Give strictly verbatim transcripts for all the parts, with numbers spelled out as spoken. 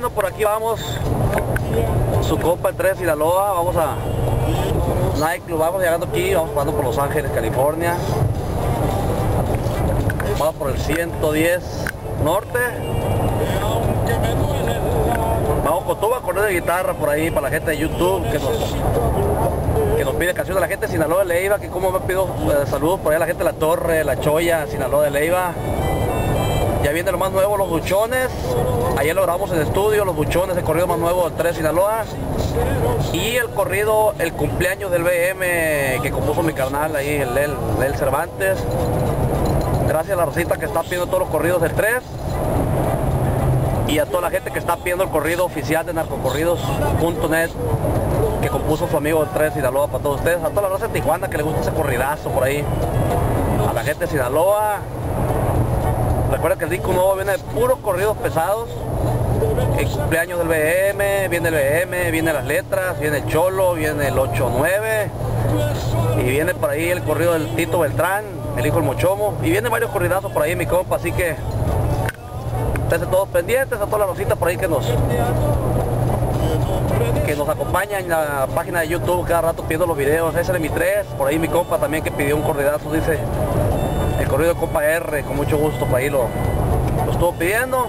Bueno, por aquí vamos. Su compa el tres Sinaloa. Vamos a Nightclub. Vamos llegando aquí. Vamos pasando por Los Ángeles, California. Vamos por el ciento diez Norte. Vamos con tuba, correo de guitarra por ahí para la gente de YouTube que nos, que nos pide canciones. La gente de Sinaloa de Leiva, que como me pido eh, saludos por ahí a la gente de La Torre, La Choya, Sinaloa de Leiva. Ya viene lo más nuevo, Los Buchones. Ayer lo grabamos en estudio, Los Buchones, el corrido más nuevo del tres Sinaloa. Y el corrido, el cumpleaños del B M que compuso mi carnal ahí, el Lel, Lel Cervantes. Gracias a la Rosita que está pidiendo todos los corridos del tres. Y a toda la gente que está pidiendo el corrido oficial de narcocorridos punto net que compuso su amigo el tres Sinaloa para todos ustedes. A toda la raza de Tijuana que le gusta ese corridazo por ahí. A la gente de Sinaloa. Recuerda que el disco nuevo viene de puros corridos pesados. El cumpleaños del B M, viene el B M, viene las letras, viene el Cholo, viene el ocho nueve. Y viene por ahí el corrido del Tito Beltrán, el hijo del Mochomo. Y vienen varios corridazos por ahí, mi compa, así que ustedes todos pendientes, a todas las rositas por ahí que nos que nos acompañan en la página de YouTube cada rato pidiendo los videos. Ese es mi tres, por ahí mi compa también que pidió un corridazo, dice el corrido de compa R, con mucho gusto por ahí lo, lo estuvo pidiendo.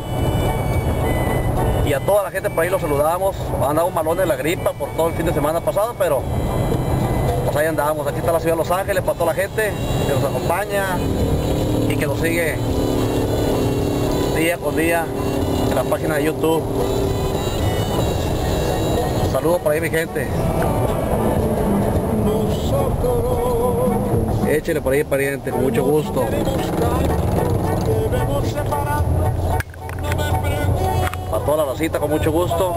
Y a toda la gente por ahí los saludamos. Andamos malones de la gripa por todo el fin de semana pasado, pero pues ahí andamos. Aquí está la ciudad de Los Ángeles para toda la gente que nos acompaña y que nos sigue día con día en la página de YouTube. Saludos por ahí, mi gente. Échele por ahí, pariente, con mucho gusto. A toda la racita, con mucho gusto,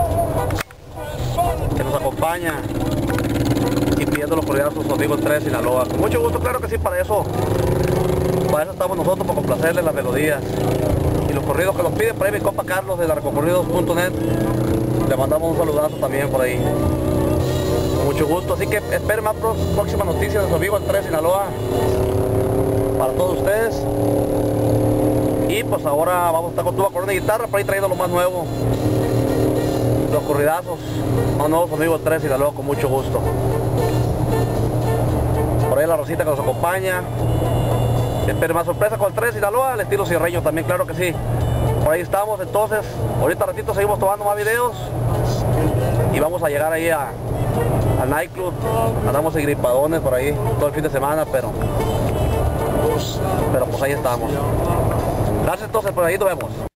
que nos acompaña y pidiendo los cordiales a sus amigos tres Sinaloa. Con mucho gusto, claro que sí, para eso, para eso estamos nosotros, para complacerles las melodías y los corridos que nos piden. Por ahí mi compa Carlos de narcocorridos punto net, le mandamos un saludazo también por ahí. Con mucho gusto, así que esperen más próximas noticias de su amigo el tres Sinaloa para todos ustedes. Y pues ahora vamos a estar con tuba, corona y guitarra, por ahí trayendo lo más nuevo, los corridazos más nuevos amigos tres Sinaloa, con mucho gusto. Por ahí la Rosita que nos acompaña. Esperen más sorpresa con el tres Sinaloa, al estilo cierreño también, claro que sí. Por ahí estamos, entonces, ahorita ratito seguimos tomando más videos y vamos a llegar ahí a, a Nightclub. Andamos en gripadones por ahí todo el fin de semana, pero pero pues ahí estamos. Gracias entonces, por ahí nos vemos.